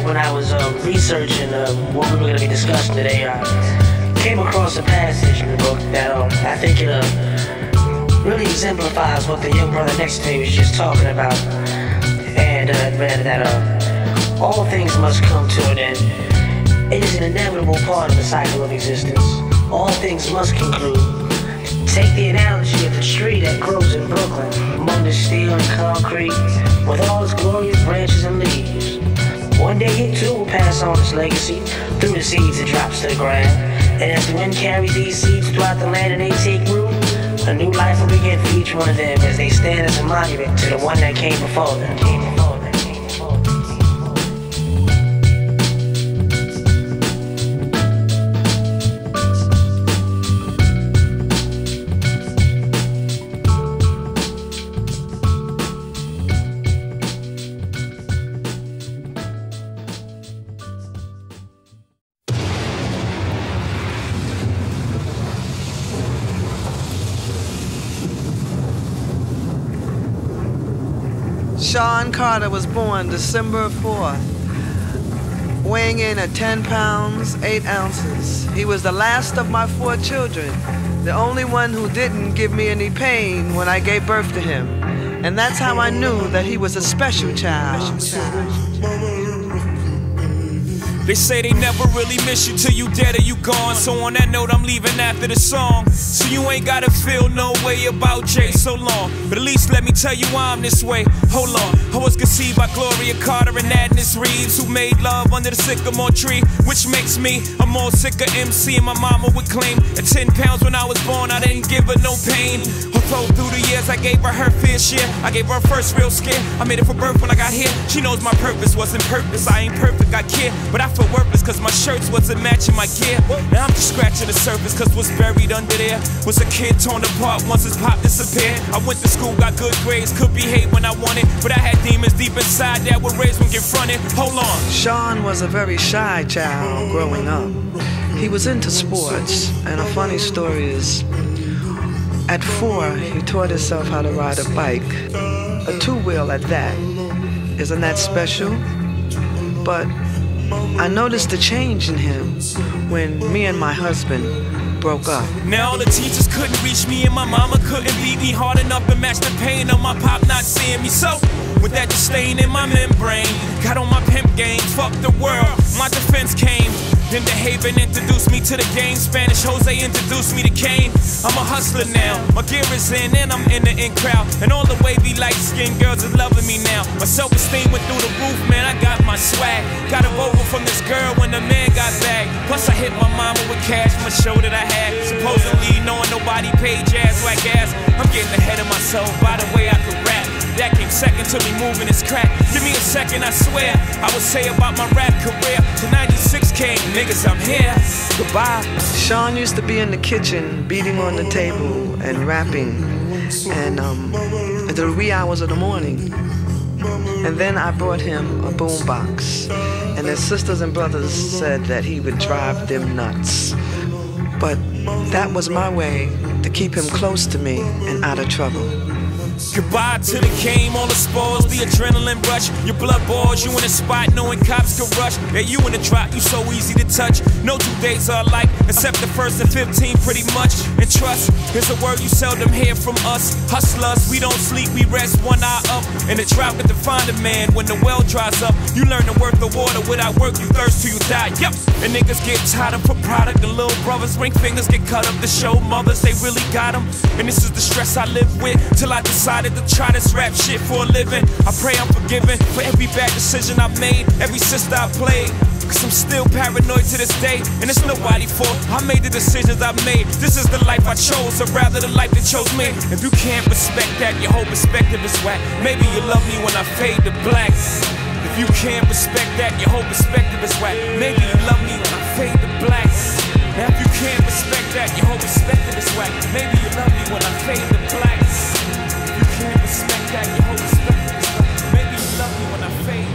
when I was researching what we were going to be discussing today, I came across a passage in the book that I think it really exemplifies what the young brother next to me was just talking about. And it read that all things must come to an end. It is an inevitable part of the cycle of existence. All things must conclude. Take the analogy of the tree that grows in Brooklyn, among the steel and concrete, with all its glorious branches and leaves. One day it too will pass on its legacy through the seeds it drops to the ground. And as the wind carries these seeds throughout the land and they take root, a new life will begin for each one of them as they stand as a monument to the one that came before them. Sean Carter was born December 4th, weighing in at 10 pounds, 8 ounces. He was the last of my 4 children, the only one who didn't give me any pain when I gave birth to him. And that's how I knew that he was a special child. They say they never really miss you till you dead or you gone. So on that note, I'm leaving after the song. So you ain't gotta feel no way about Jay so long. But at least let me tell you why I'm this way. Hold on, I was conceived by Gloria Carter and Agnes Reeves, who made love under the sycamore tree, which makes me a more sicker MC. And my mama would claim at 10 pounds when I was born, I didn't give her no pain. Although through the years I gave her fair share. I gave her first real scare. I made it for birth when I got here. She knows my purpose wasn't purpose. I ain't perfect, I care, but I feel worthless cause my shirts wasn't matching my gear. Now I'm just scratching the surface cause what's buried under there was a kid torn apart once his pop disappeared. I went to school, got good grades, could behave when I wanted, but I had demons deep inside that were raised when confronted. Hold on. Sean was a very shy child growing up. He was into sports, and a funny story is, at 4, he taught himself how to ride a bike, a 2-wheel at that. Isn't that special? But I noticed a change in him when me and my husband broke up. Now all the teachers couldn't reach me and my mama couldn't beat me hard enough to match the pain of my pop not seeing me. So with that disdain in my membrane, got on my pimp game, fuck the world, my defense came. Then the Haven introduced me to the game. Spanish Jose introduced me to Kane. I'm a hustler now, my gear is in and I'm in the in crowd. And all the wavy light-skinned girls are loving me now. My self-esteem went through the roof, man, I got my swag. Got a Volvo from this girl when the man got back. Plus I hit my mama with cash from a show that I had. Supposedly knowing nobody paid jazz like ass. I'm getting ahead of myself, by the way I could rap. That came second to me moving this crack. Give me a second, I swear I would say about my rap career. To 96 came, niggas, I'm here. Goodbye. Sean used to be in the kitchen, beating on the table and rapping, and at the wee hours of the morning. And then I brought him a boombox, and his sisters and brothers said that he would drive them nuts. But that was my way to keep him close to me and out of trouble. Goodbye to the game, all the spoils, the adrenaline rush. Your blood boils, you in a spot knowing cops could rush. Yeah, you in the drop, you so easy to touch. No 2 days are alike, except the 1st and 15th pretty much. And trust, here's a word you seldom hear from us. Hustlers, we don't sleep, we rest 1 eye up. And the drought can define a man when the well dries up. You learn the worth of water, without work you thirst till you die. Yep, and niggas get tied up for product. And little brothers, ring fingers get cut up to show mothers they really got them. And this is the stress I live with till I decided to try this rap shit for a living. I pray I'm forgiven for every bad decision I've made, every sister I played. Cause I'm still paranoid to this day, and it's nobody's fault. I made the decisions I've made. This is the life I chose, or rather the life that chose me. If you can't respect that, your whole perspective is whack. Maybe you love me when I fade to black. If you can't respect that, your whole perspective is whack. Maybe you love me when I fade to black. Now if you can't respect that, your whole perspective is whack. Maybe you love me when I fade to black. If you can't respect that, your whole perspective is whack. Maybe you love me when I fade.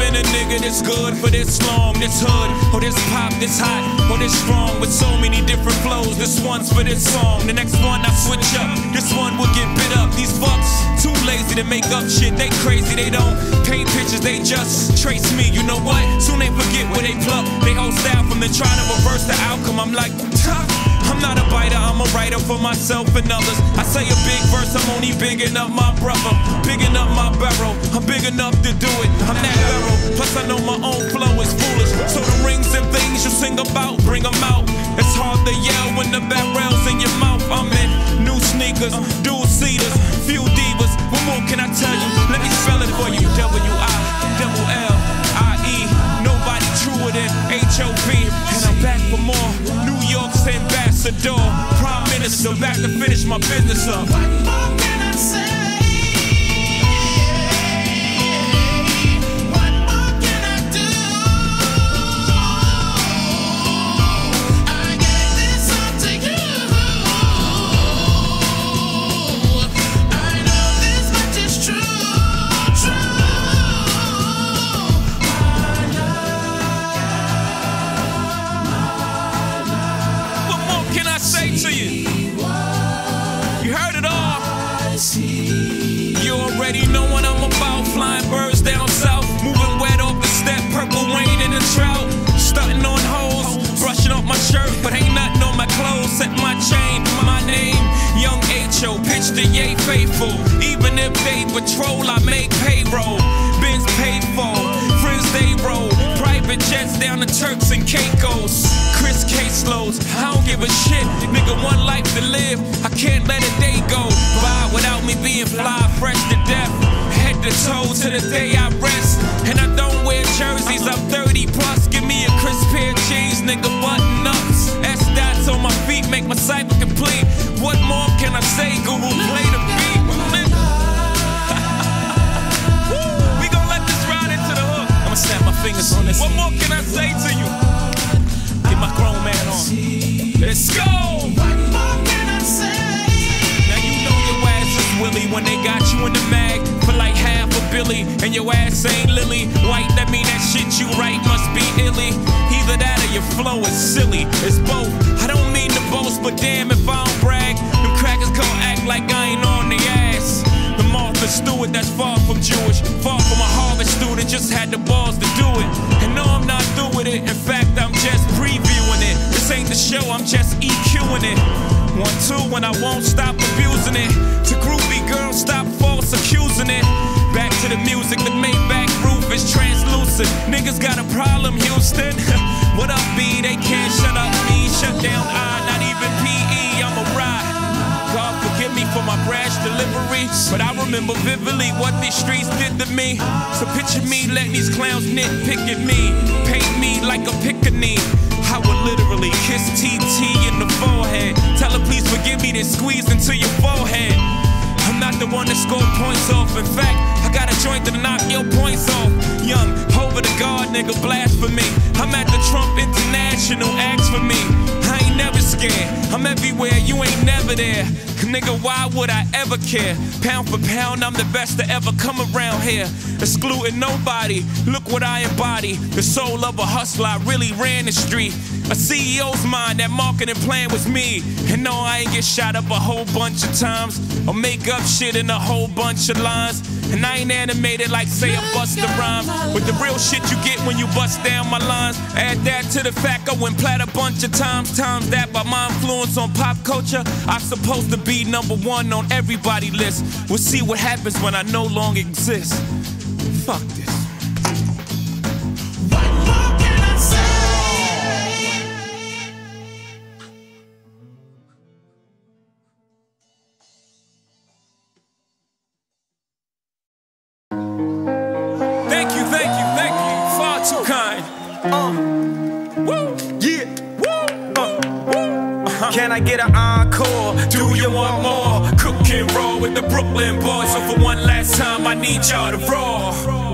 been a nigga that's good for this long, this hood, or this pop, this hot, or this strong, with so many different flows. This one's for this song, the next one I switch up. This one will get bit up. These fucks too lazy to make up shit. They crazy, they don't paint pictures, they just trace me. You know what? Soon they forget where they pluck. They hold style from them trying to reverse the outcome. I'm like, I'm not a biter, I'm a writer for myself and others. I say a big verse, I'm only bigging up my brother, bigging up my barrel. I'm big enough to do it, I'm that barrel. Plus I know my own flow is foolish. So the rings and things you sing about, bring them out. It's hard to yell when the barrel's in your mouth. I'm in new sneakers, dual seaters, few divas. What more can I tell you? Let me spell it for you. W-I-L-L-I-E. Nobody truer than H-O-P. And I'm back for more. New York's ambassador, prime minister, back to finish my business up. What more can I say? What more can I do? I gave this all to you. I know this much is true, What more can I say to you? You heard it all. You already know what I'm about. Flying birds down south, moving wet off the step, purple rain in the trout. Stunting on hoes, brushing off my shirt, but ain't nothing on my clothes. Set my chain, my name, Young H.O. Pitch the yay faithful. Even if they patrol, I make payroll. Benz paid for, friends they roll. Private jets down to Turks and Caicos. Chris caseloads, I don't give a shit. Nigga, one life to live, I can't let a day go by without me being fly, fresh to death. Head to toe to the day I rest. And I don't wear jerseys, I'm 30 plus. Give me a crisp pair of jeans, nigga, button ups. S-dots on my feet make my cycle complete. What more can I say, Guru? Play the beat. We gon' let this ride into the hook. I'ma snap my fingers on this. What more can I say to you? Get my grown man on. Let's go! what more can I say? Now you know your ass is Willie when they got you in the mag for like half a billy, and your ass ain't Lily White. That mean that shit you write must be illy. Either that or your flow is silly. It's both. I don't mean to boast, but damn if I don't brag, them crackers gon' act like I ain't on their ass. The Martha Stewart, that's far from Jewish, far from a Harvard student, just had the balls to do it. And no, I'm not through with it. In fact, I'm just previewing it. This ain't the show, I'm just EQing it. 1, 2, when I won't stop abusing it. To groupie girls, stop false accusing it. Back to the music, the Maybach roof is translucent. Niggas got a problem, Houston. What up, B? They can't shut up me. Shut down I, not even PE, I'm a ride. God forgive me for my brash delivery, but I remember vividly what these streets did to me. So picture me letting these clowns nitpick at me, paint me like a pickaninny. I would literally kiss TT in the forehead, tell her please forgive me, then squeeze into your forehead. I'm not the one that scored points off. In fact, I got a joint to knock your points off. Young, over the guard, nigga, blasphemy. I'm at the Trump International, ask for me. I ain't never scared, I'm everywhere, you ain't never there. Nigga, why would I ever care? Pound for pound, I'm the best to ever come around here. Excluding nobody, look what I embody. The soul of a hustler, I really ran the street. A CEO's mind, that marketing plan was me. And no, I ain't get shot up a whole bunch of times, or make up shit in a whole bunch of lines. And I ain't animated like say I bust the rhyme, but the real shit you get when you bust down my lines. Add that to the fact I went plat a bunch of times. Times that by my influence on pop culture, I'm supposed to be #1 on everybody's list. We'll see what happens when I no longer exist. Fuck this. What more can I say? Thank you, thank you, thank you. Far too kind. Woo, yeah, woo, woo. Can I get an encore? Do you want more? Cook and roll with the Brooklyn boys. So for one last time, I need y'all to roar.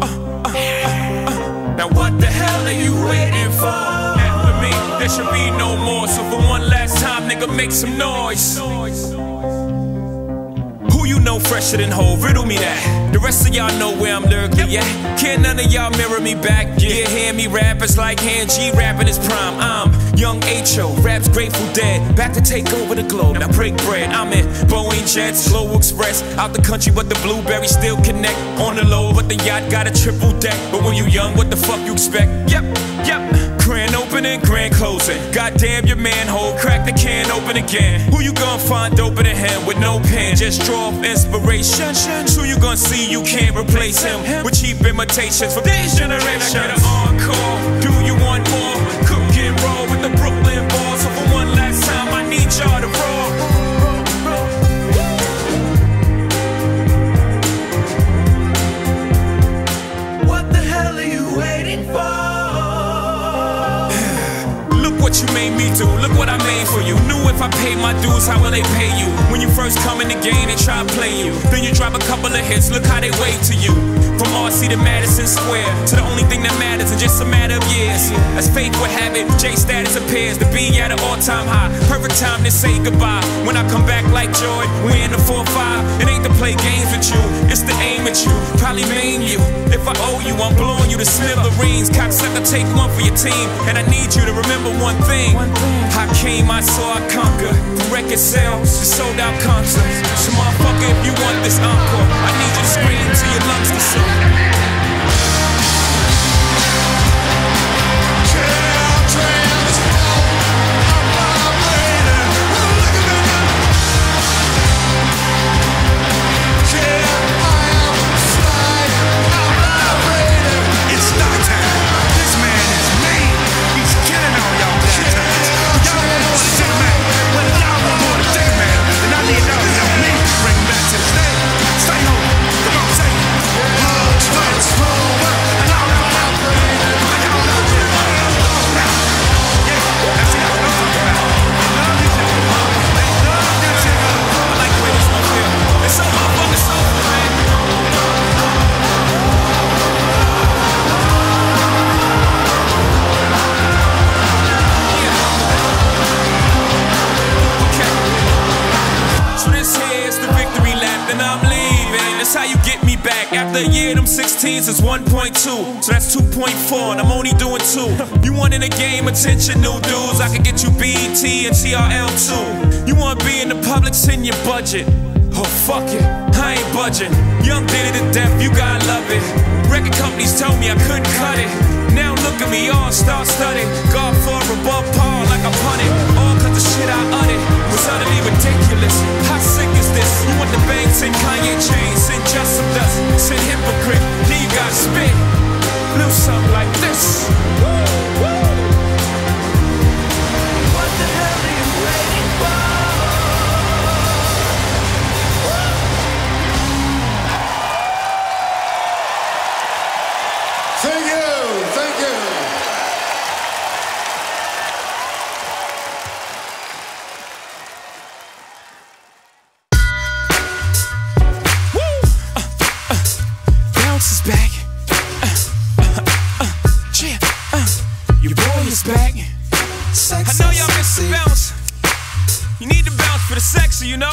Now what the hell are you waiting for? After me, there should be no more. So for one last time, nigga, make some noise. Who you know, fresher than whole, riddle me that. The rest of y'all know where I'm lyrically at. Can't none of y'all mirror me back. Yeah, hear me rap, it's like hand G rapping his prime. I'm Young H.O., rap's Grateful Dead, back to take over the globe, now break bread. I'm in Boeing Jets, Global Express, out the country but the blueberries still connect. On the low but the yacht got a triple deck. But when you young, what the fuck you expect? Yep. Grand opening, grand closing. Goddamn your manhole, crack the can open again. Who you gonna find open than him with no pen? Just draw off inspiration. Who you gonna see you can't replace him with cheap imitations from these generations? Can I get an encore? Do you want more? Cook and roll with the Brooklyn balls. So for one last time, I need y'all to roll. What the hell are you waiting for? What you made me do, look what I made for you. Knew if I paid my dues, how will they pay you? When you first come in the game, they try to play you. Then you drop a couple of hits, look how they wave to you. From RC to Madison Square, to the only thing that matters in just a matter of years. As fate would have it, J status appears to be at an all-time high. Perfect time to say goodbye. When I come back like Joy, we in the 4-5. It ain't to play games with you, it's to aim at you. Probably maim you. If I owe you, I'm blowing you to smithereens. Cocksucker, take one for your team, and I need you to remember one thing. I came, I saw, I conquer. From record sales to sold out concerts. So motherfucker, if you want this encore, I need you to scream till your lungs can sing. After a year, them 16s is 1.2, so that's 2.4, and I'm only doing 2. You want in the game, attention, new dudes, I can get you BET and TRL too. You want to be in the public, send your budget. Oh fuck it, I ain't budging. Young did it to death, you gotta love it. Record companies told me I couldn't cut it. Now look at me, all star-studded. God for above par like I punted. All cause the shit I uttered was utterly ridiculous. How sick is this? You want the bang, send Kanye chains, send just some dust, send hypocrite, then you gotta spit. Little something like this. What the hell are you waiting for? Thank you, thank you. Bounce is back. Your boy is back. I know y'all miss the bounce. You need to bounce for the sexy, you know.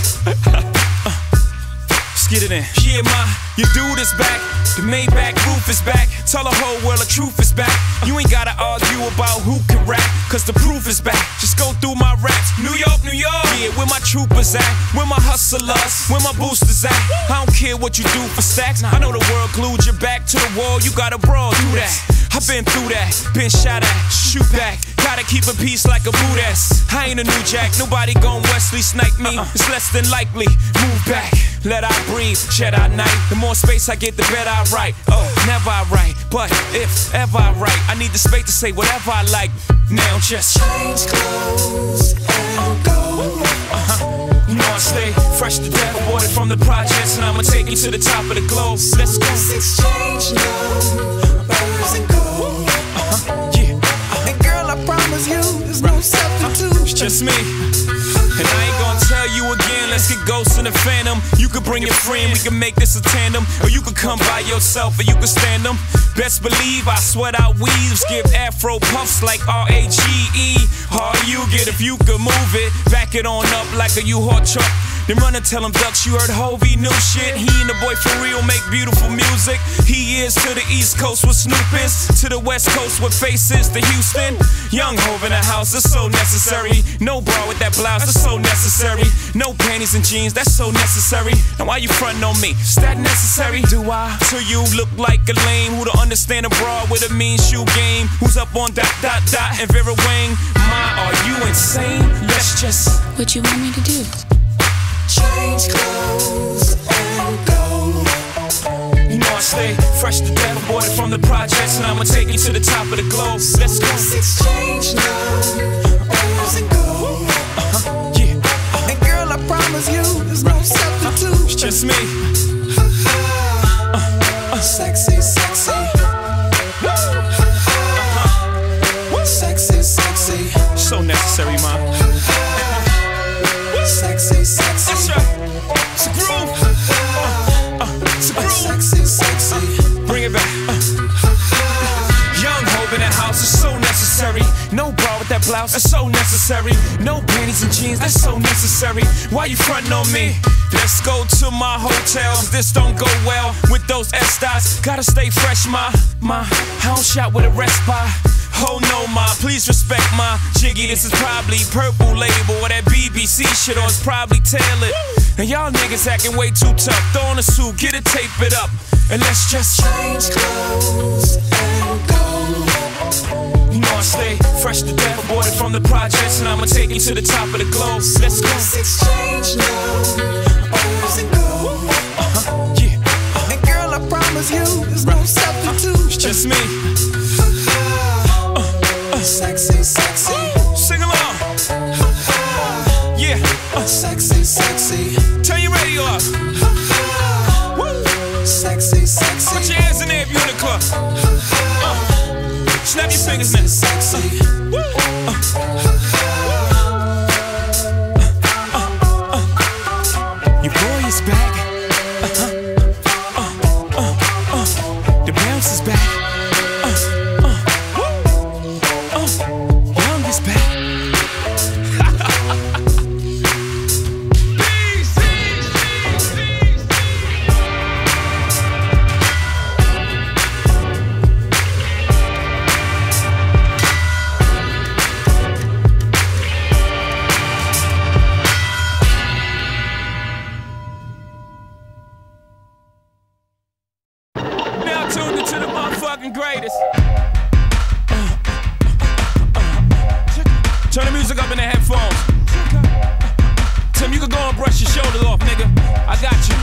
Let's get it in. Yeah, your dude is back. The Maybach roof is back. Tell the whole world the truth is back. You ain't gotta argue about who can rap, cause the proof is back. Just go through my raps. New York, New York. Yeah, where my troopers at? Where my hustlers? Where my boosters at? I don't care what you do for stacks. I know the world glued your back to the wall. You gotta brawl, do that. I've been through that, been shot at, shoot back. Gotta keep a peace like a Buddhist. I ain't a new jack, nobody gon' Wesley snipe me. It's less than likely, move back. Let I breathe, shed I night. The more space I get, the better I write. Oh, never I write, but if ever I write, I need the space to say whatever I like. Now just Change clothes and go. You know I stay fresh to death, aborted from the projects, and I'ma take you to the top of the globe. Let's go. Let's exchange numbers and go. And girl, I promise you, there's no substitute. It's just me. And I ain't gonna tell you again, let's get Ghost in the Phantom. You could bring your friend, we can make this a tandem. Or you could come by yourself, or you could stand them. Best believe I sweat out weaves, give afro puffs like R-A-G-E. All you get if you could move it, back it on up like a U-Haul truck. Then run and tell them ducks you heard Hovey new shit. He and the boy for real make beautiful music. He is to the East Coast what Snoop is, to the West Coast what Face is to Houston. Young Hov in the house, that's so necessary. No bra with that blouse, that's so necessary. No panties and jeans, that's so necessary. Now why you frontin' on me? Is that necessary? Do I? To you look like a lame who don't understand a bra with a mean shoe game. Who's up on ... and Vera Wang? Ma, are you insane? Let's just... What you want me to do? Change clothes and go. You know I stay fresh to death, aborted from the projects, and I'ma take you to the top of the globe. Let's go. Let's exchange now, boys and go. Yeah. And girl, I promise you, there's no substitute. It's just me. Sexy, sexy. Sexy, sexy. So necessary, ma. Sexy, sexy. That's right. It's a groove. It's a groove. Sexy, sexy. Bring it back. Young Hov in the house is so necessary. No bra with that blouse, that's so necessary. No panties and jeans, that's so necessary. Why you frontin' on me? Let's go to my hotel, cause this don't go well with those S-dots. Gotta stay fresh, ma. I don't shot with a respite. Oh no, ma, please respect my jiggy. This is probably purple label or that BBC shit, or it's probably tailored. And y'all niggas acting way too tough. Throw on a suit, get it, tape it up, and let's just change clothes and go. You know I stay fresh to death, aborted from the projects, and I'ma take you to the top of the globe. Let's go. Let's exchange now, boys and go. Yeah. And girl, I promise you, there's no substitute. It's just me. Sexy, sexy. Sing along. Yeah. Sexy, sexy. Turn your radio up. Sexy, sexy. Put your hands in there if you're in the club. Snap your fingers now. Sexy. Your boy is back. The bounce is back. Young is back. Now tuned into the motherfucking greatest. Turn the music up in the headphones. Tim, you can go and brush your shoulders off, nigga. I got you.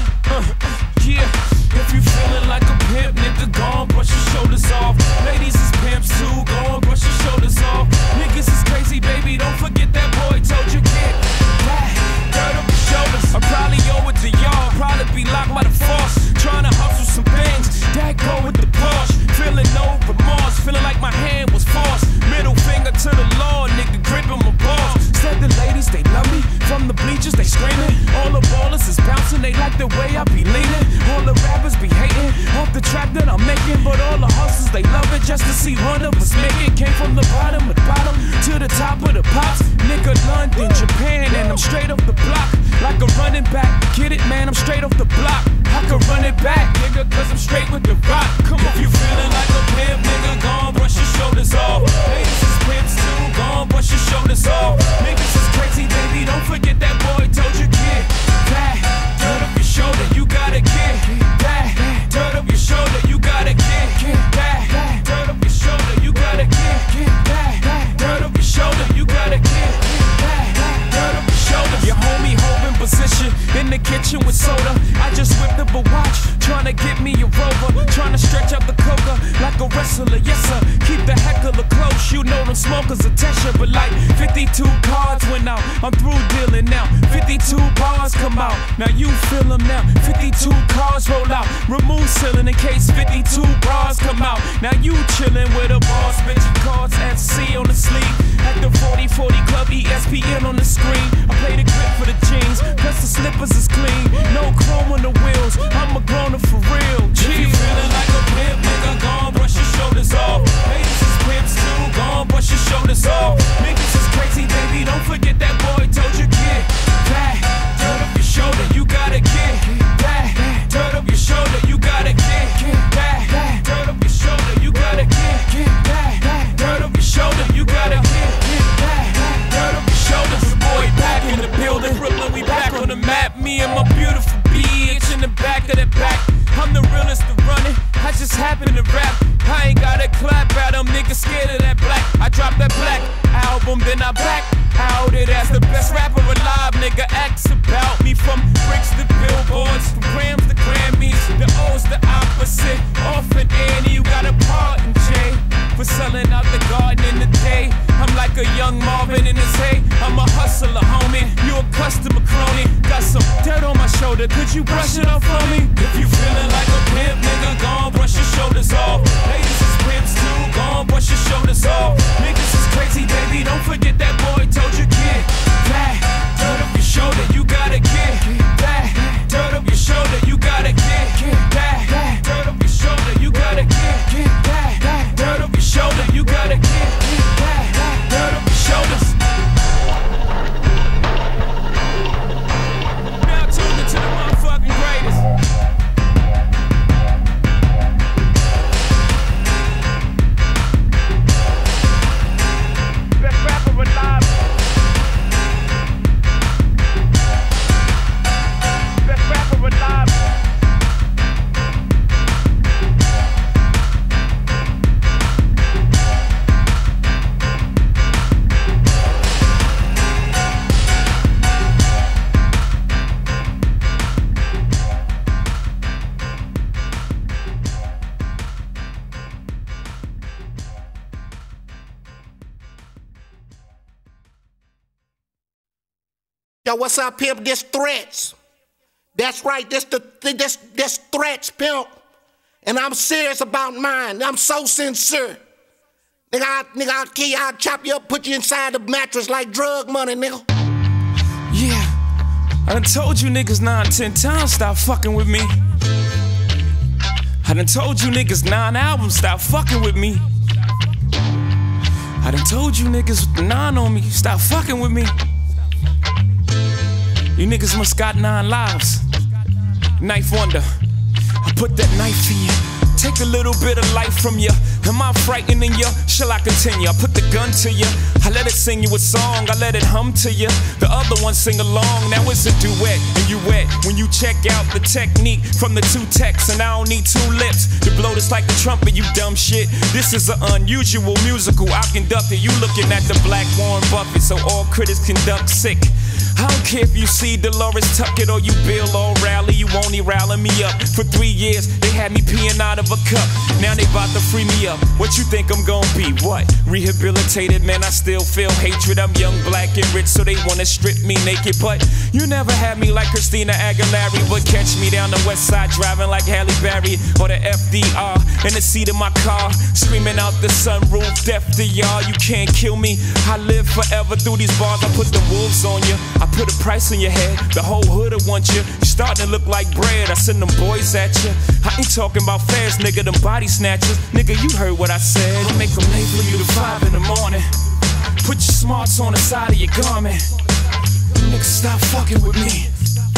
Yeah. If you feeling like a pimp, nigga, go and brush your shoulders off. Ladies is pimps too, go and brush your shoulders off. Niggas is crazy, baby, don't forget that boy told you get back. Dirt up your shoulders. I probably owe it to y'all, probably be locked by the force. Trying to hustle some things, that go with the Porsche. Feeling no remorse, feeling like my hand was forced. Middle finger to the law, nigga, gripping my balls. Said the ladies, they love me. From the bleachers, they screaming. All the ballers is bouncing, they like the way I be leaning. All the rappers be hating off the trap that I'm making. But all the hustlers, they love it just to see one of us make it. Came from the bottom to the top of the pops. Nigga, London, Japan, and I'm straight off the block. Like a running back, get it, man, I'm straight off the block. I can run it back, nigga, cause I'm straight with the rock. Come on, if you feeling like a pimp, nigga, go on, brush your shoulders off. Ladies is pimps too, go on, brush your shoulders off. Niggas is crazy, baby, don't forget that boy told you get back. Dirt up your shoulder, you gotta get back. Dirt up your shoulder, you gotta get back. Dirt up your shoulder, you gotta get back. Dirt up your shoulder, you gotta get back. Dirt up your shoulder. Your homie holding position in the kitchen with soda. I just whipped up a watch, tryna get me a Rover, tryna stretch out the coca like a wrestler. Yes sir, keep the heckler close. You know them smokers are Tesha, but like 52 cards went out. I'm through dealing now. 52 bars come out. Now you feel them now. 52 cars roll out. Remove ceiling in case 52 bras come out. Now you chillin' with a boss, bitchin' cards FC on the sleeve. At the 4040 Club, ESPN on the screen. I play the grip for the jeans, plus the slippers is clean. No chrome on the wheels, I'm a grown-up for real. If you feeling like a pimp, nigga, go on, brush your shoulders off. Ladies is pimps too, go on, brush your shoulders off. Niggas is crazy, baby, don't forget that boy told you get back. Dirt up your for bitch in the back of the back. I'm the realest to run it, I just happen to rap. I ain't gotta clap at them, niggas scared of that black. I dropped that black album, then I back out it as the best rapper alive. Nigga acts about me from bricks to billboards, from grams to Grammys. The O's the opposite, Orphan Annie, you got a pardon, Jay, for selling out the garden in the day. I'm like a young Marvin in his hay. I'm a hustler, homie. You a customer crony. Got some dirt on my shoulder. Could you brush it off for me? If you feeling like a pimp, nigga, gon' brush your shoulders off. Ladies is pimps too, gon' brush your shoulders off. Niggas is crazy, baby. Don't forget that boy told you, kid. That dirt up your shoulder, you gotta get. That dirt up your shoulder, you gotta get. That dirt up your shoulder, you gotta get. That dirt up your shoulder, you gotta get. Dirt up your shoulders. Now tune into the motherfucking greatest. Best rapper alive. Best rapper alive. Yo, what's up, pimp? This Threats. That's right, this Threats, pimp. And I'm serious about mine. I'm so sincere. Nigga, I'll kill you, I'll chop you up, put you inside the mattress like drug money, nigga. Yeah, I done told you niggas 9, 10 times, stop fucking with me. I done told you niggas 9 albums, stop fucking with me. I done told you niggas with the 9 on me, stop fucking with me. You niggas must got 9 lives. Knife wonder, I put that knife in you. Take a little bit of life from you. Am I frightening you? Shall I continue? I put the gun to you. I let it sing you a song. I let it hum to you. The other one sing along. Now it's a duet and you wet. When you check out the technique from the 2 texts, and I don't need 2 lips to blow this like the trumpet, you dumb shit. This is an unusual musical I conducted. You looking at the Black Warren Buffett, so all critics conduct sick. I don't care if you see Dolores Tuckett or you Bill O'Reilly, you only rallying me up. For 3 years, they had me peeing out of a cup. Now they bout to free me up. What you think I'm gonna be? What? Rehabilitated, man, I still feel hatred. I'm young, black, and rich, so they wanna strip me naked. But you never had me like Christina Aguilera. But catch me down the west side driving like Halle Berry or the FDR in the seat of my car, screaming out the sunroof, deaf to y'all. You can't kill me. I live forever through these bars. I put the wolves on you. I put a price on your head. The whole hood'll want you. You starting to look like bread. I send them boys at you. I ain't talking about fairs, nigga. Them body snatchers. Nigga, you heard what I said. I'll make them late for you to 5 in the morning. Put your smarts on the side of your garment. Nigga, stop fucking with me.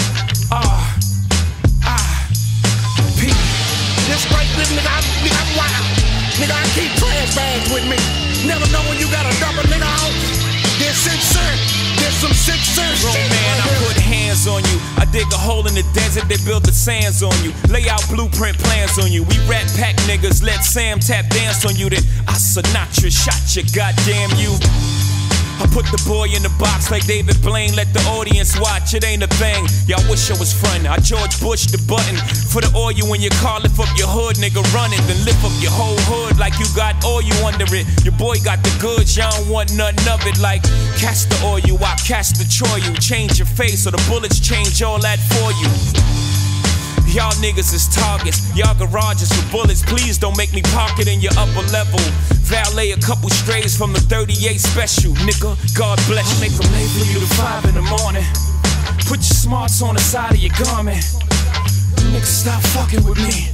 P. This right with nigga, I'm wild. Nigga, I keep trash bags with me. Never know when you got a double nigga out. This sincere. There's some sincere Bro, shit. man, I put hands on you. I dig a hole in the desert, they build the sands on you. Lay out blueprint plans on you. We rat pack niggas, let Sam tap dance on you. Then I Sinatra shot you, goddamn you. I put the boy in the box like David Blaine, let the audience watch, it ain't a thing. Y'all wish I was front. I George Bush the button for the oil in your car, lift up your hood, nigga, run it. Then lift up your whole hood like you got oil under it. Your boy got the goods, y'all don't want nothing of it. Like catch the oil, I catch the Troy, you change your face or the bullets change all that for you. Y'all niggas is targets, y'all garages for bullets. Please don't make me park it in your upper level. Valet a couple strays from the 38 special, nigga. God bless you. Make them late for you to 5 in the morning. Put your smarts on the side of your garment. Nigga, stop fucking with me.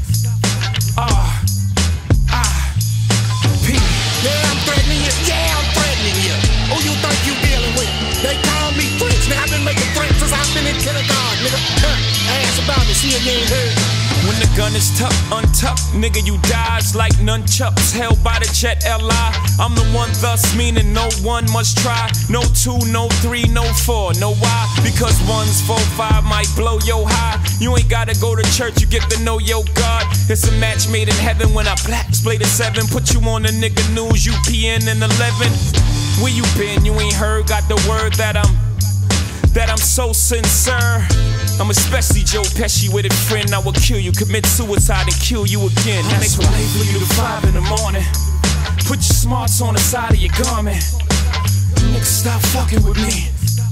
P. Yeah, I'm threatening you. Yeah, I'm threatening you. Who you think you dealing with? They call me Threats. Nigga, I've been making threats since I've been in kindergarten, nigga. Ask about me, see if you ain't heard. When the gun is tucked, untucked, nigga, you dies like nunchucks held by the jet Li. I'm the one, thus meaning no one must try. No 2, no 3, no 4, no why? Because 1's 4, 5 might blow your high. You ain't gotta go to church, you get to know your God. It's a match made in heaven when I black split a 7. Put you on the nigga news, UPN and 11. Where you been? You ain't heard, got the word that I'm so sincere. I'm especially Joe Pesci with a friend. I will kill you, commit suicide and kill you again. That's why I label you to 5 in the morning. Put your smarts on the side of your garment. Nigga, stop fucking with me.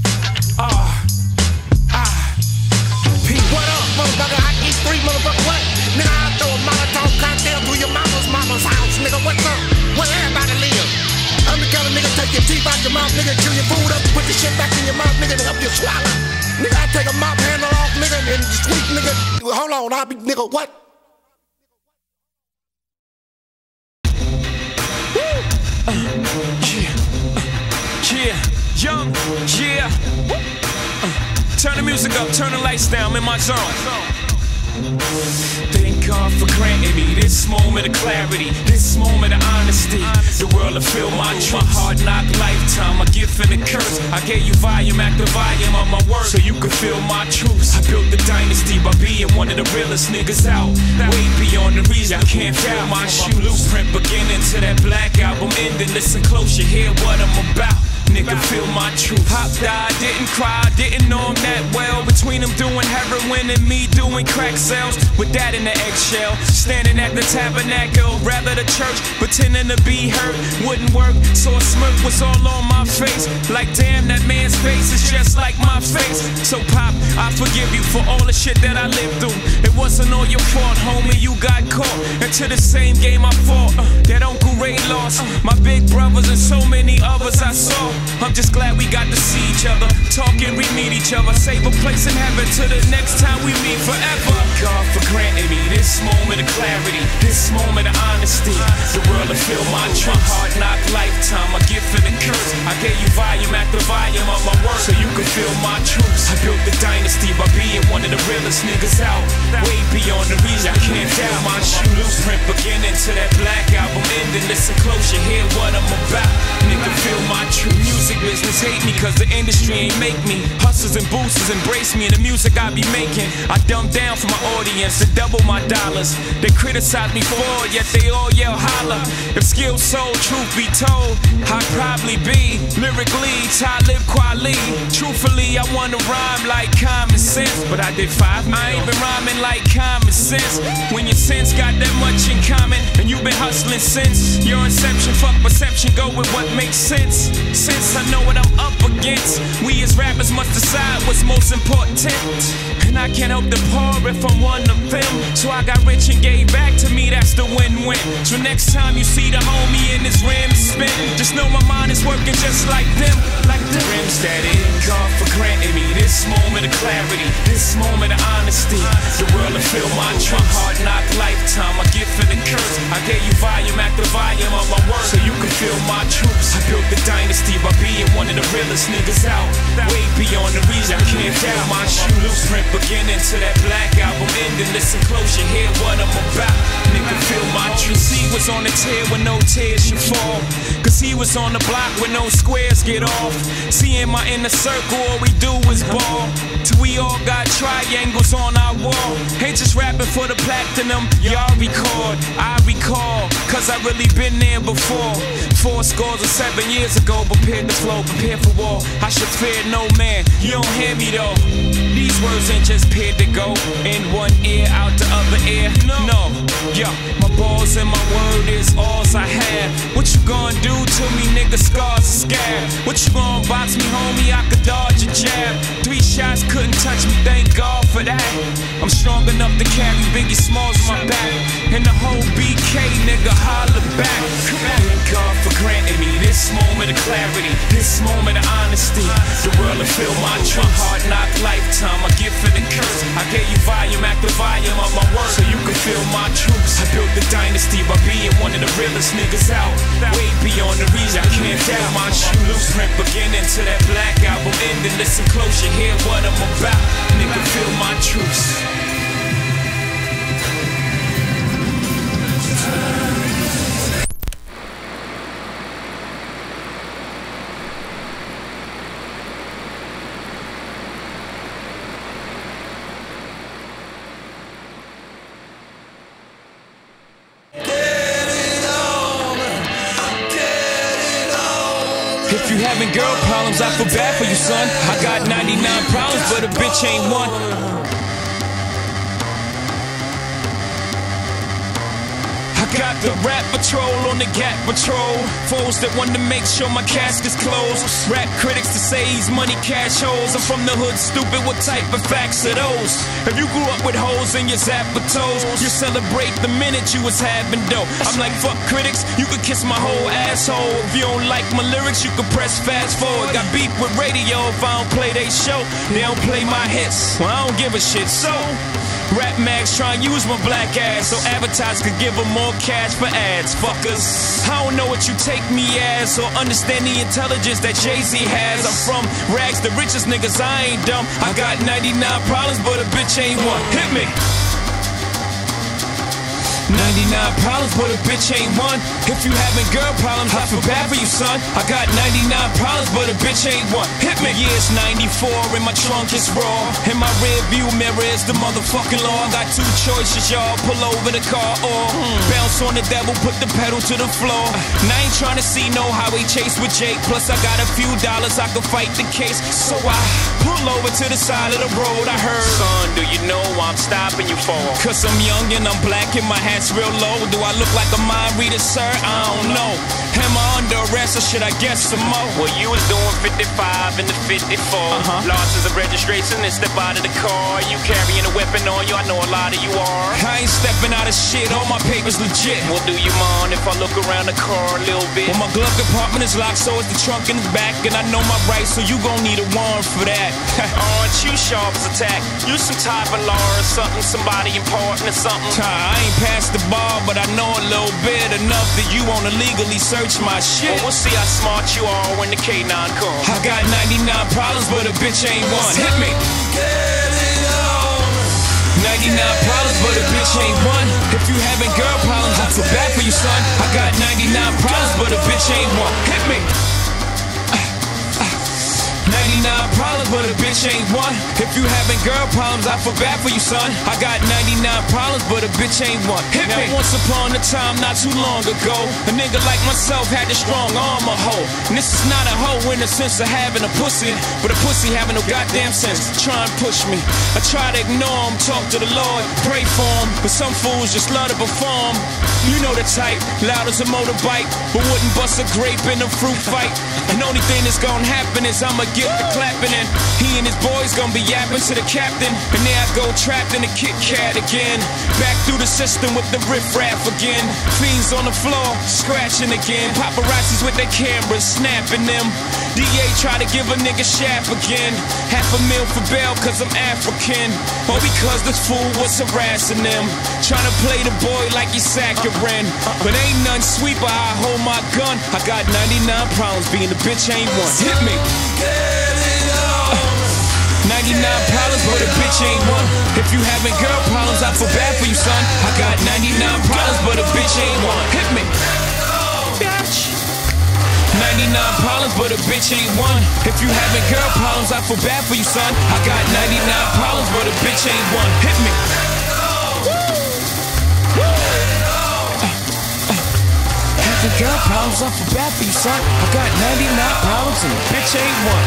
P, what up, motherfucker? I eat 3 motherfucker, what? Nigga, I throw a Molotov cocktail through your mama's house, nigga, what's up? Where everybody live? I'm the kind of nigga take your teeth out your mouth, nigga, chew your food up, put the shit back in your mouth, nigga, to help you swallow. Nigga, I take a mop handle off, nigga, and sweet, nigga. Hold on, I'll be, nigga, what? Yeah, young, yeah. Turn the music up, turn the lights down, I'm in my zone. Thank God for granting me this moment of clarity, this moment of honesty. The world will feel my truth. My hard knock lifetime, a gift and a curse. I gave you volume after volume of my work, so you could feel my truth. I built the dynasty by being one of the realest niggas out. Way beyond the reason you can't feel my shoe. Blueprint beginning to that black album ending. Listen close, you hear what I'm about. Nigga, feel my truth. Pop died, didn't cry, didn't know him that well. Between him doing heroin and me doing crack sales. With that in the eggshell, standing at the tabernacle, rather the church, pretending to be hurt, wouldn't work. So a smirk was all on my face. Like damn, that man's face is just like my face. So Pop, I forgive you for all the shit that I lived through. It wasn't all your fault, homie, you got caught into the same game I fought. That Uncle Ray lost, my big brothers and so many others I saw. I'm just glad we got to see each other, talk and we meet each other, save a place in heaven till the next time we meet forever. God for granting me this moment of clarity, this moment of honesty. The world will feel my truth. Hard knock lifetime, a gift and a curse. I gave you volume after volume of my work, so you could feel my truth. I built the dynasty by being one of the realest niggas out. Way beyond the reason I can't feel my shoe. Blueprint beginning to that black album ending. Listen close, you hear what I'm about. Nigga, feel my truth. Music business hate me cause the industry ain't make me. Hustlers and boosters embrace me and the music I be making. I dumb down for my audience to double my dollars. They criticize me for it, yet they all yell holla. If skill sold, truth be told, I'd probably be lyrically Talib Kweli. Truthfully, I wanna rhyme like common sense, but I did 5 mil. I ain't been rhyming like common sense. When your sense got that much in common and you been hustling since your inception, fuck perception, go with what makes sense. Since I know what I'm up against, we as rappers must decide what's most important. And I can't help the poor if I'm one of them. So I got rich and gave back to me, that's the win-win. So next time you see the homie in his rims spin, just know my mind is working just like them. Like the rims that in God for granting me this moment of clarity, this moment of honesty. The world will feel my truth. Hard knock lifetime, a gift and a curse. I gave you volume after volume of my work, so you can feel my truth. I built the dynasty by being one of the realest niggas out. Way beyond the reason I can't feel my shoe. Blueprint beginning to that black album ending. Listen close, you hear what I'm about. Nigga, feel my truth. He was on the tear when no tears should fall, cause he was on the block when no squares get off. See in my inner circle, all we do is ball, till we all got triangles on our wall. Ain't just rapping for the platinum, y'all record, I recall, cause I really been there before. 7 years ago, prepared to flow, prepared for war. I should fear no man, you don't hear me though. These words ain't just paired to go in one ear, out the other ear. No, yo, my balls and my word is alls I have. What you gonna do to me, nigga? Scars are scared. What you gonna box me, homie? I could dodge a jab. 3 shots couldn't touch me, thank God for that. I'm strong enough to carry Biggie Smalls on my back, and the whole BK nigga holler back. Thank God for granting me this moment of clarity, this moment of honesty. The world will feel my truth. Hard knock lifetime, a gift and a curse. I gave you volume after volume of my work, so you can feel my truth. I built the dynasty by being one of the realest niggas out. Way beyond the reason I can't feel my shoe. Blueprint beginning to that black album ending. Listen close, you hear what I'm about. Nigga, feel my truth. If you having girl problems, I feel bad for you, son. I got 99 problems, but a bitch ain't one. Got the rap patrol on the Gap patrol. Foes that want to make sure my casket's closed. Rap critics to say he's money cash holes. I'm from the hood, stupid, what type of facts are those? If you grew up with holes in your zapatos, you celebrate the minute you was having dough. I'm like, fuck critics, you could kiss my whole asshole. If you don't like my lyrics, you could press fast forward. Got beef with radio if I don't play they show. They don't play my hits, well I don't give a shit. So rap mags try and use my black ass so advertisers could give them more cash for ads, fuckers. I don't know what you take me as or understand the intelligence that Jay-Z has. I'm from rags, the richest niggas, I ain't dumb. I got 99 problems, but a bitch ain't one. Hit me. 99 problems, but a bitch ain't one. If you having girl problems, I feel bad for you, son. I got 99 problems, but a bitch ain't one. Hit me. Yeah, it's 94 and my trunk is raw. In my rear view mirror is the motherfucking law. I got two choices, y'all. Pull over the car or bounce on the devil, put the pedal to the floor. And I ain't trying to see no highway chase with Jake. Plus I got a few dollars, I can fight the case. So I pull over to the side of the road. I heard, son, do you know why I'm stopping you for? Cause I'm young and I'm black and my hat's real low. Do I look like a mind reader, sir? I don't know. Am I under arrest or should I guess some more? Well, you was doing 55 in the 54. Losses of registration and step out of the car. You carrying a weapon on you, I know a lot of you are. I ain't stepping out of shit, all my papers legit. Well, do you mind if I look around the car a little bit? Well, my glove compartment is locked, so is the trunk in the back. And I know my rights, so you gon' need a warrant for that. Aren't you sharp as attack? You some type of law or something, somebody important or something. I ain't past the bar, but I know a little bit enough that you wanna legally search my shit. Well, we'll see how smart you are when the K9 comes. I got 99 problems, but a bitch ain't one. Hit me. 99 problems, but a bitch ain't one. If you having girl problems, I feel bad for you, son. I got 99 problems, but a bitch ain't one. Hit me. 99 problems, but a bitch ain't one. If you having girl problems, I feel bad for you, son. I got 99 problems, but a bitch ain't one. Hit me. Now, once upon a time, not too long ago, a nigga like myself had a strong arm, a hoe. And this is not a hoe in the sense of having a pussy, but a pussy having no goddamn sense. Try and push me. I try to ignore him, talk to the Lord, pray for him, but some fools just love to perform. You know the type, loud as a motorbike, but wouldn't bust a grape in a fruit fight. And only thing that's gonna happen is I'ma get the clapping, and he and his boys gonna be yapping to the captain. And there I go trapped in the Kit Kat again, back through the system with the riff-raff again. Fiends on the floor, scratching again. Paparazzis with their cameras, snapping them. DA try to give a nigga shaft again. $500,000 for bail cause I'm African, or because this fool was harassing them. Trying to play the boy like he's saccharine, but ain't none sweet but I hold my gun. I got 99 problems, being the bitch ain't one. Hit me. 99 problems, but a bitch ain't one. If you having girl problems, I feel bad for you, son. I got 99 problems, but a bitch ain't one. Hit me. Bitch. 99 problems, but a bitch ain't one. If you having girl problems, I feel bad for you, son. I got 99 problems, but a bitch ain't one. Hit me. Having girl problems, I feel bad for you, son. I got 99 problems and a bitch ain't one.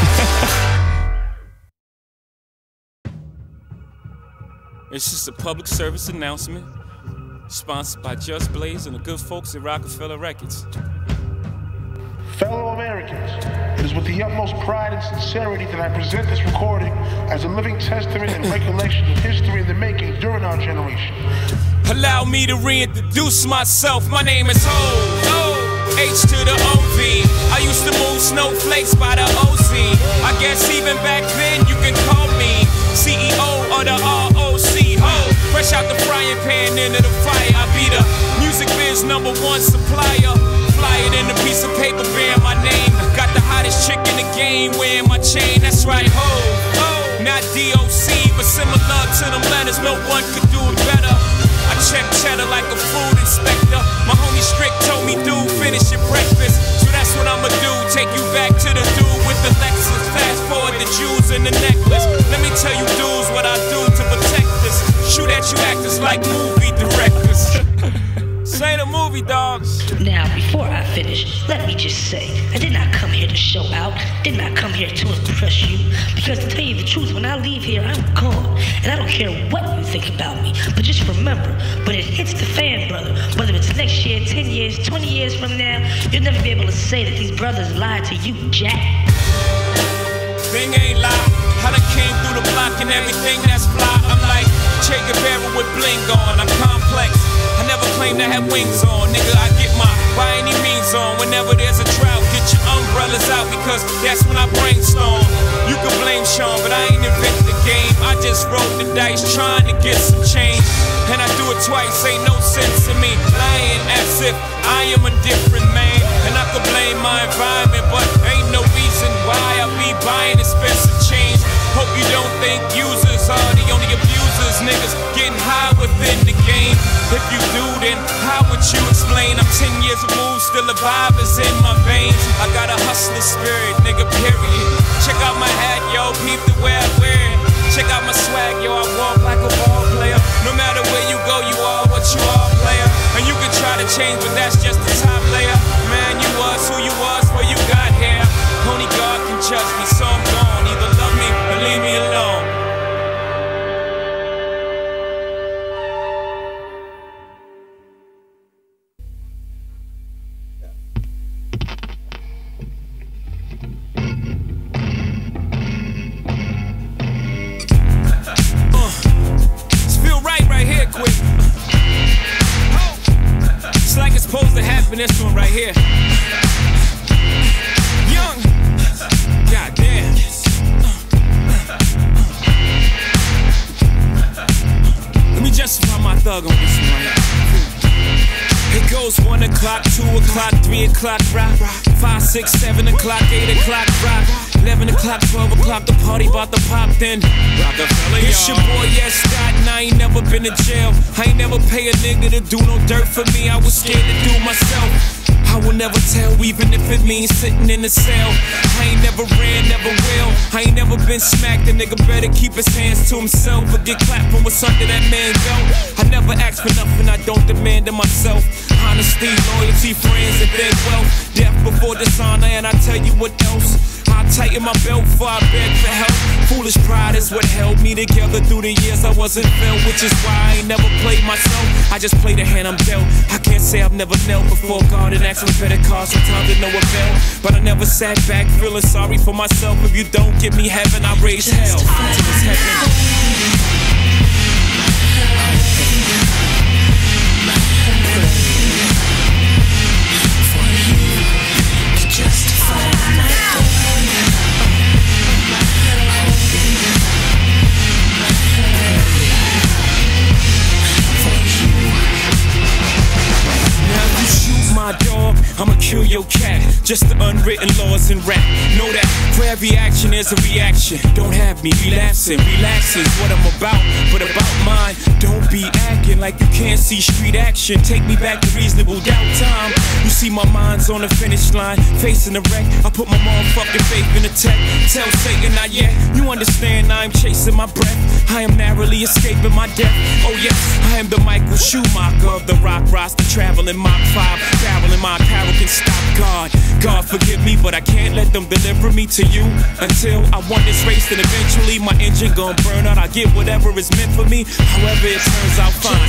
It's just a public service announcement, sponsored by Just Blaze and the good folks at Rockefeller Records. Fellow Americans, it is with the utmost pride and sincerity that I present this recording as a living testament and recollection of history in the making during our generation. Allow me to reintroduce myself. My name is Ho, H to the OV. I used to move snowflakes by the OZ. I guess even back then you can call me CEO of the ROC. Ho, fresh out the frying pan into the fire. I be the music biz #1 supplier. Fly it in a piece of paper bearing my name. Got the hottest chick in the game wearing my chain. That's right, ho, not DOC, but similar to them letters. No one could do it better. I check cheddar like a food inspector. My homie Strick told me, dude, finish your breakfast. So that's what I'ma do, take you back to the dude with the Lexus. Fast forward the jewels and the necklace. Let me tell you dudes what I do to protect this. Shoot at you actors like movie directors. This ain't a movie Sorry, dog. Now, before I finish, let me just say, I did not come here to show out, did not come here to impress you, because to tell you the truth, when I leave here, I'm gone, and I don't care what you think about me, but just remember, when it hits the fan, brother, whether it's next year, 10 years, 20 years from now, you'll never be able to say that these brothers lied to you, Jack. Thing ain't lie. I done came through the block and everything that's fly. I'm like Che Guevara with bling on. I'm complex. I never claimed I had wings on. Nigga, I get my by any means on. Whenever there's a drought, get your umbrellas out because that's when I brainstorm. You can blame Sean, but I ain't invented the game. I just rolled the dice trying to get some change. And I do it twice, ain't no sense in me lying as if I am a different man. And I could blame my environment, but ain't no reason why I be buying expensive change. Hope you don't think users are the only abusers. Niggas getting high within the game. If you do, then how would you explain? I'm 10 years removed, still the vibe is in my veins. I got a hustler spirit, nigga, period. Check out my hat, yo, peep the way I wear it. Check out my swag, yo, I walk like a ball player. No matter where you go, you are what you are, player. And you can try to change, but that's just the top layer. Man, you was who you was before you got here. Only God can judge me, so I'm gone. Either love me or leave me alone. It's like it's supposed to happen, this one right here. Young, goddamn. Let me justify my thug on this one right here. It goes 1 o'clock, 2 o'clock, 3 o'clock, rock, 5, 6, 7 o'clock, 8 o'clock, rock, 11 o'clock, 12 o'clock, the party about to pop, then Rockefeller, it's your boy, yes, Scott, and I ain't never been to jail. I ain't never pay a nigga to do no dirt for me, I was scared to do myself. I will never tell, even if it means sitting in the cell. I ain't never ran, never will. I ain't never been smacked, a nigga better keep his hands to himself or get clapped from what's under that man's belt. I never ask for nothing, I don't demand of myself. Honesty, loyalty, friends, and then wealth. Death before dishonor, and I tell you what else. I tighten my belt before I beg for help. Foolish pride is what held me together through the years I wasn't felt, which is why I ain't never played myself. I just play the hand I'm dealt. I can't say I've never knelt before God and asked for better cause, sometimes it no avail. But I never sat back feeling sorry for myself. If you don't give me heaven, I raise hell to this heaven. I'ma kill your cat, just the unwritten laws in rap. Know that for every action there's a reaction. Don't have me relapsing, relaxing's what I'm about, but about mine. Don't be acting like you can't see street action. Take me back to reasonable doubt time. You see my mind's on the finish line, facing the wreck. I put my motherfucking faith in the tech. Tell Satan not yet, you understand I'm chasing my breath. I am narrowly escaping my death. Oh yes, I am the Michael Schumacher of the rock roster, traveling Mach 5, barreling my apparel can stop God. God forgive me, but I can't let them deliver me to you until I won this race. And eventually my engine gon' burn out. I get whatever is meant for me, however it turns out fine.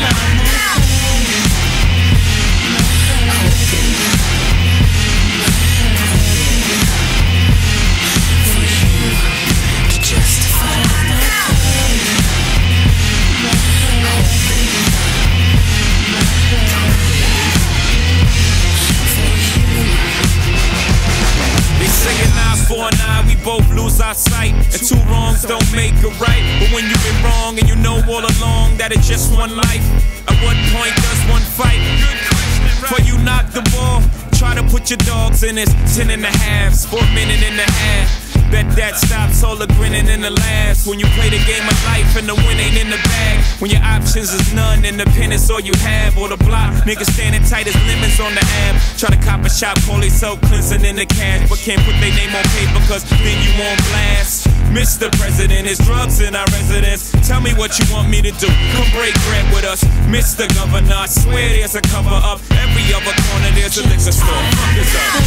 We both lose our sight, and two wrongs don't make a right. But when you've been wrong and you know all along that it's just one life, at what point does one fight? Good question, right? Before you knock the ball, try to put your dogs in this 10 and a halves for a minute and a half. Bet that stops all the grinning and the laughs when you play the game of life and the win ain't in the bag. When your options is none, independence all you have, or the block. Niggas standing tight as lemons on the ab. Try to cop a shop, call they self cleansing in the cash, but can't put their name on paper cause then you on blast. Mr. President, is drugs in our residence. Tell me what you want me to do. Come break bread with us, Mr. Governor. I swear there's a cover up. Every other corner there's a liquor store. Fuck this up.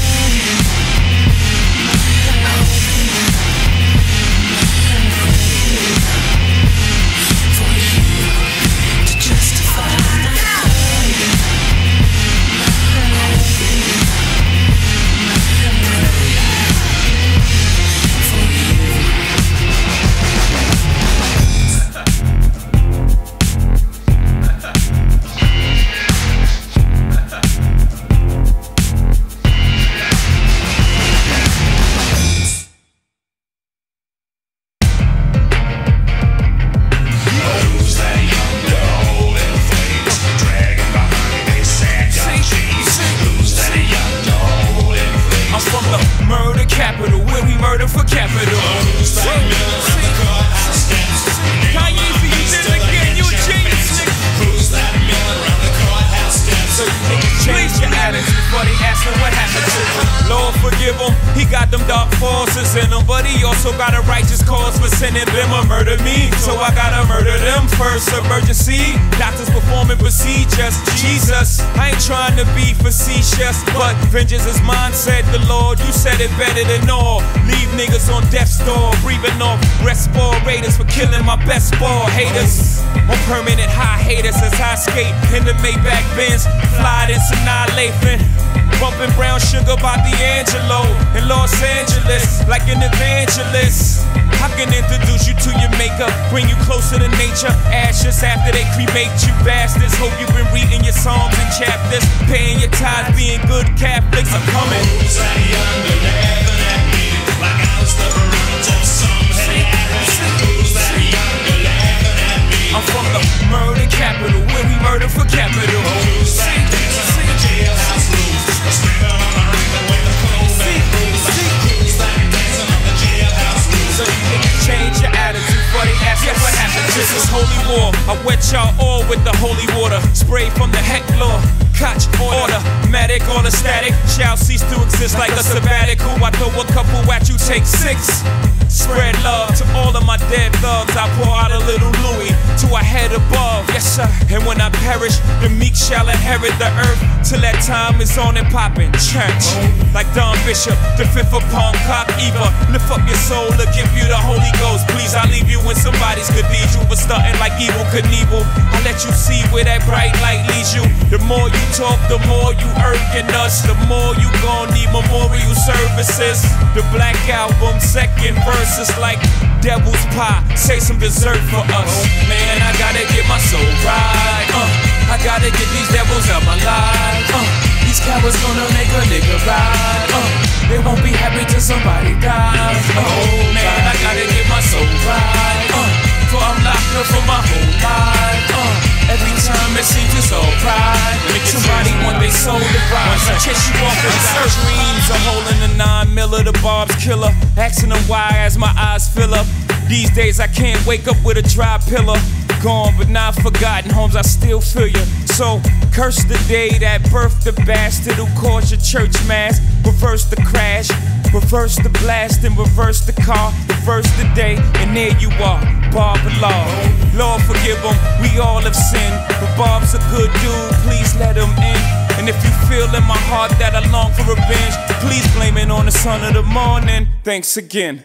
He got them dark forces in him, but he also got a righteous cause for sending them to murder me. So I gotta murder them first. Emergency, doctors performing procedures. Jesus, I ain't trying to be facetious, but vengeance is mine, said the Lord. You said it better than all. Leave niggas on death's door, breathing off respirators for killing my best ball haters. On permanent high haters as I skate in the Maybach Benz, fly this annihilating. Bumping brown sugar by D'Angelo in Los Angeles, like an evangelist. I can introduce you to your maker, bring you closer to nature. Ashes after they cremate you bastards. Hope you've been reading your psalms and chapters, paying your tithes, being good Catholics. I'm coming. Who's that younger laughing at me like I was the brunt of some heavy habit? Who's that younger laughing at me? I'm from the murder capital, where we murder for capital. Who's that dancing on the jailhouse roof? Screaming on my ring away the cold man. Who's that dancing on the jailhouse roof? So you can change your attitude for the ask what happened. This is holy war. I wet y'all all with the holy water. Spray from the heck law. Koch, automatic, all the static shall cease to exist like a sabbatical. I throw a couple at you, take 6. Spread love to all of my dead thugs. I pour out a little Louis to a head above, yes sir. And when I perish, the meek shall inherit the earth. Till that time is on and poppin'. Church, like Don Bishop, the 5th upon cock Eva. Lift up your soul to give you the Holy Ghost. Please, I leave you in somebody's cathedral, but starting like Evel Knievel. I let you see where that bright light leads you. The more you talk, the more you irking us. The more you gon' need memorial services. The Black Album, second verse is like devil's pie. Say some dessert for us. Man, I gotta get my soul right. I gotta get these devils out my life. These cowards gonna make a nigga ride. They won't be happy till somebody dies. Oh man, I gotta get my soul right. For I'm locked up for my whole life. Every time it seems it's alright. Make somebody want their soul to rise. Once I chase you off the search dreams, I'm holding a 9mm, the Bob's killer. Asking them why as my eyes fill up. These days I can't wake up with a dry pillar. Gone but not forgotten, homes I still feel you. So curse the day that birthed the bastard who caused your church mass. Reverse the crash, reverse the blast, and reverse the car. Reverse the day, and there you are, Bob Law. Lord forgive him, we all have sinned, but Bob's a good dude, please let him in. And if you feel in my heart that I long for revenge, please blame it on the sun of the morning. Thanks again.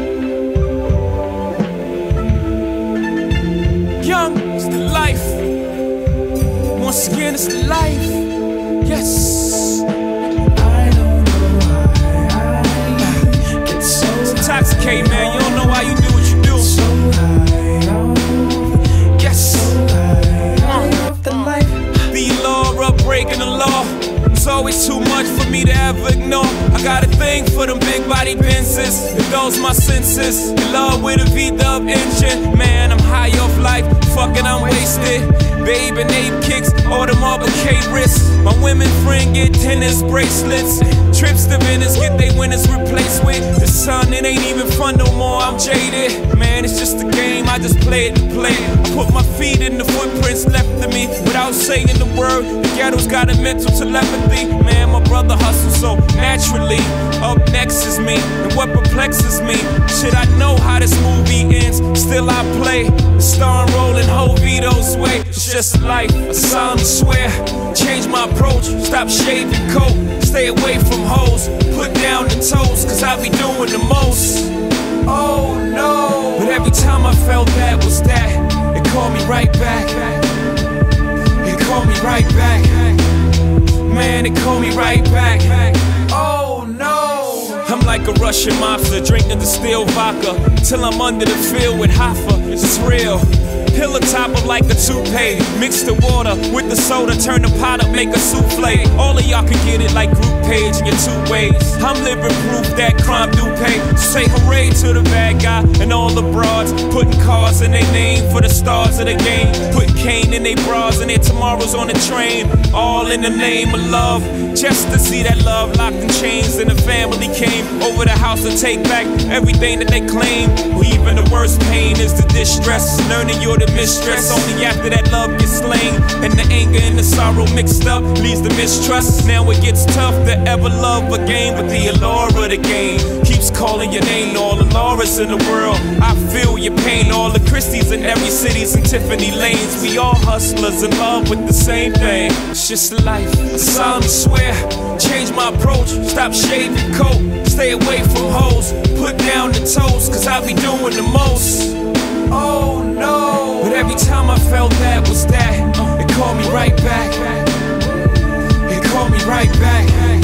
Young, it's the life. Once again, it's the life. Yes. I don't know why I get so intoxicated, man. You don't know why you do what you do. So high, yes. So high, the life. The law up, breaking the law. It's always too much for me to ever ignore. I got a thing for them big body Benzes. It dulls my senses. In love with a V-dub engine. Man, I'm high off life. Fucking, I'm wasted. Babe and Ape kicks. Audemars K wrists. My women friend get tennis bracelets. Trips to Venice get they winners replaced with the sun. It ain't even fun no more. I'm jaded, man. It's just a game. I just play it to play. I put my feet in the footprints left of me without saying the word. The ghetto's got a mental telepathy. Man, my brother hustles so naturally. Up next is me, and what perplexes me? Shit, I know how this movie ends. Still I play the star and rolling whole Vito's way. It's just life. I solemnly swear. Change my approach. Stop shaving coat. Stay away from hoes. Put down the toes, cause I be doing the most. Oh no. But every time I felt that was that, it called me right back. It called me right back. Man, it called me right back. Oh no. I'm like a Russian mobster, drinking distilled vodka till I'm under the field with Hoffa. It's real. Pillow top up like a toupee. Mix the water with the soda, turn the pot up, make a souffle. All of y'all can get it like group page in your 2 ways. I'm living proof that crime do pay. Say hooray to the bad guy and all the broads, putting cars in their name for the stars of the game. Putting cane in their bras and their tomorrows on the train. All in the name of love, just to see that love locked in chains. And the family came over the house to take back everything that they claim. Even the worst pain is the distress, learning you're the mistress. Only after that love gets slain and the anger and the sorrow mixed up leads to mistrust. Now it gets tough to ever love again, but the allure of the game keeps calling your name. All the Lauras in the world, I feel your pain. All the Christies in every city's and Tiffany lanes. We all hustlers in love with the same thing. It's just life. I solemnly swear. Change my approach. Stop shaving coat. Stay away from hoes. Put down the toes, cause I be doing the most. Oh no. But every time I felt that was that, it called me right back. It called me right back.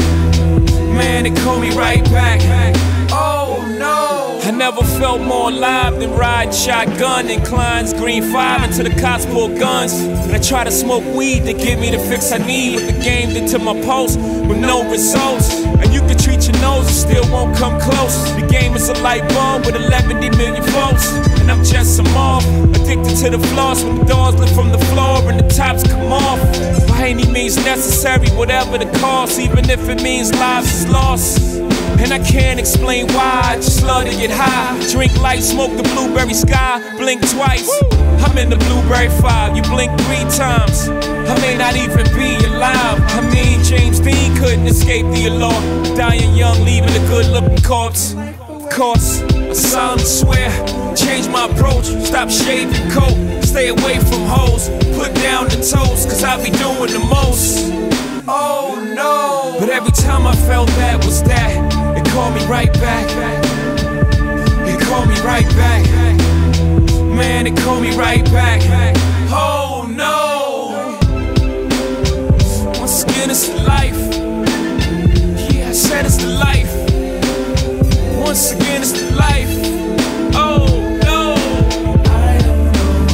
Man, it called me right back. Oh no. I never felt more alive than riding shotgun in Klein's Green 5 until the cops pulled guns. And I try to smoke weed to give me the fix I need, but the game did to my pulse with no results. And you can treat your nose, it still won't come close. The game is a light bulb with 11 million volts. And I'm just a moth, addicted to the floss. When the doors lift from the floor and the tops come off. By any means necessary, whatever the cost, even if it means lives is lost. And I can't explain why, I just love to get high. Drink light, smoke the blueberry sky, blink twice. I'm in the blueberry 5, you blink 3 times. I may not even be alive. I mean, James Dean couldn't escape the allure. Dying young, leaving a good looking corpse. Of course, I solemnly swear. Change my approach, stop shaving coat. Stay away from hoes, put down the toes, cause I be doing the most. Oh no. But every time I felt that was that, it called me right back. It called me right back. Man, it called me right back. Oh no. Once again, it's the life. Yeah, I said it's the life. Once again, it's the life. Oh no. I don't know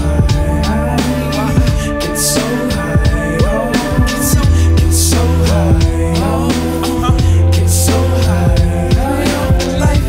why I get so high. Get so high. Get so high on life.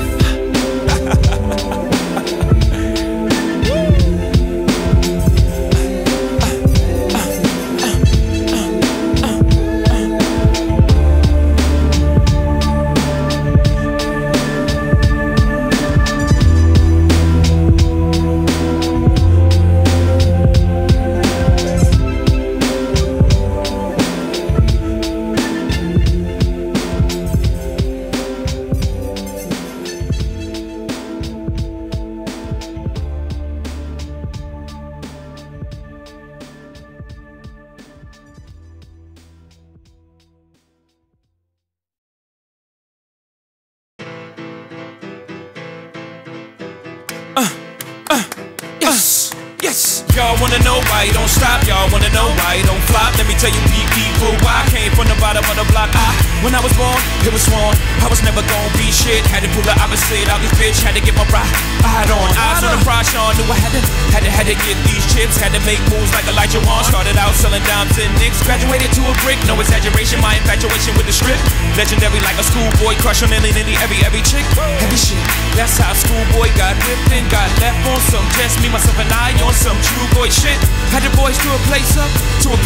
Yes. Y'all wanna know why you don't stop? Y'all wanna know why you don't flop? Let me tell you people why I came from the bottom of the block. When I was born, it was sworn I was never gonna be shit. Had to pull the opposite out this bitch. Had to get my ride on. Eyes on the prize, Sean knew I had to get these chips. Had to make moves like Elijah Wan. Started out selling dimes and nicks. Graduated to a brick, no exaggeration. My infatuation with the strip. Legendary like a schoolboy. Crush on every chick. Heavy shit. That's how schoolboy got whipped and got left on some just me, myself, and I on some true boy shit. Had the boys to a place of no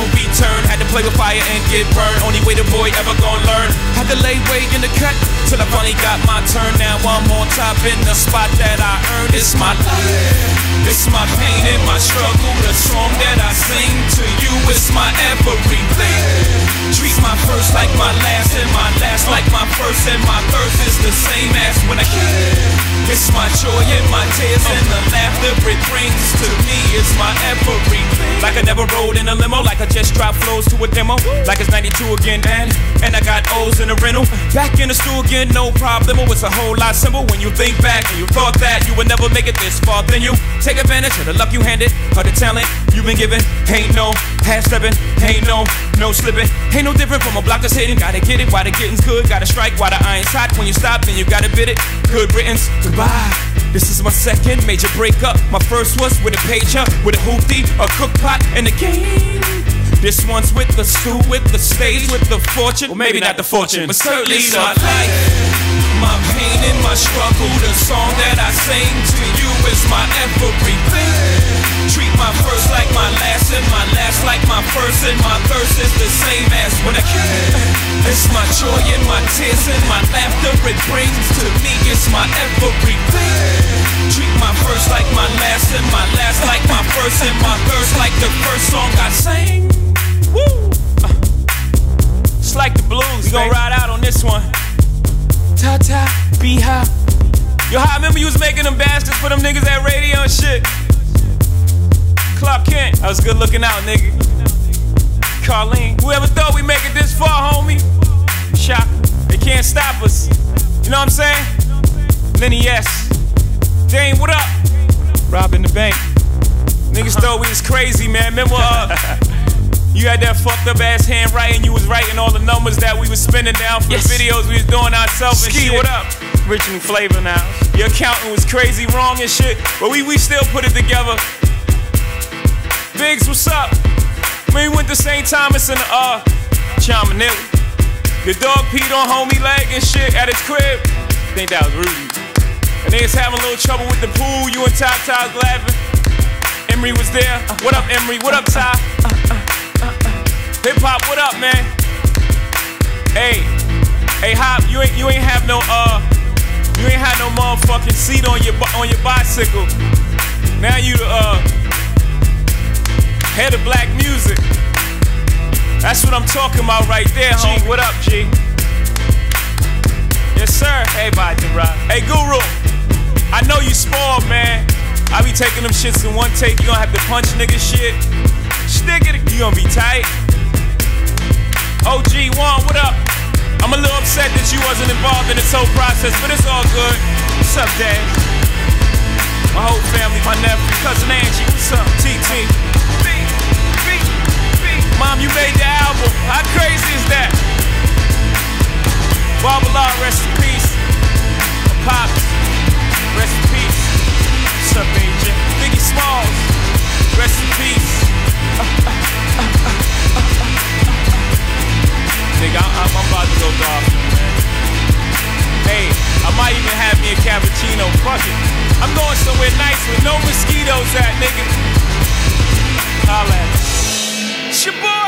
won't be turned. Had to play with fire and get burned. Only way the boy ever gonna learn. Had to lay way in the cut till I finally got my turn. Now I'm on top in the spot that I earned. It's my life, it's my pain and my struggle. The song that I sing to you is my everything. Treat my first like my last and my last like my first, and my thirst is the same as when I can. It's my joy and my tears and the laughter it brings to me is my everything. Like I never rode in a limo, like I just dropped flows to a demo, like it's 92 again, and I got O's in a rental. Back in the stool again, no problem. It's a whole lot simple when you think back and you thought that you would never make it this far. Then you take advantage of the luck you handed, or the talent you've been given. Ain't no half stepping, ain't no slipping. Ain't no different from a block that's hitting. Gotta get it while the getting's good, gotta strike while the iron's hot. When you stop, then you gotta bid it. Good riddance, goodbye. This is my second major breakup. My first was with a pager, with a hoopty, a cook pot, and a game. This one's with the stew, with the stage, with the fortune. Well, maybe not the fortune, but certainly the life. My pain and my struggle, the song that I sing to you is my everything. Treat my first like my last and my last like my first, and my thirst is the same as when I can. It's my joy and my tears and my laughter it brings to me. It's my everything. Treat my first like my last and my last like my first, and my thirst like the first song I sang. Woo! It's like the blues. We gon' ride out on this one. Ta-ta, B-hop. Yo, I remember you was making them bastards for them niggas at radio and shit. Clark Kent, I was good looking out, nigga. Carlene, whoever thought we make it this far, homie? Shock, they can't stop us. You know what I'm saying? Lenny S. Dane, what up? Robbing the bank. Niggas thought we was crazy, man. Remember, you had that fucked up ass handwriting. You was writing all the numbers that we was spending down for the videos we was doing ourselves and shit. What up? Original flavor now. Your accountant was crazy wrong and shit, but we still put it together. Biggs, what's up? We went to St. Thomas and Chamanilli. The dog peed on homie leg and shit at his crib. I think that was Rudy. And they was having a little trouble with the pool. You and Ty was laughing. Emery was there. What up, Emery? What up, Ty? Hip hop, what up, man? Hey, Hop, you ain't have no motherfucking seat on your bicycle. Now you the head of black music. That's what I'm talking about right there, homie. What up, G? Yes, sir. Hey, Bajara. Hey, Guru. I know you spoiled, man. I be taking them shits in one take. You gonna have to punch nigga shit. Stick it. You gonna be tight. OG1, what up? I'm a little upset that you wasn't involved in this whole process, but it's all good. What's up, Dad? My whole family, my nephew, cousin Angie, what's up? TT. Mom, you made the album. How crazy is that? Barbala, rest in peace. Pops, rest in peace. What's up, Agent? Biggie Smalls, rest in peace. Nigga, I'm about to go golf, man. Hey, I might even have me a cappuccino. Fuck it. I'm going somewhere nice with no mosquitoes at, nigga. Holla at me. It's your boy.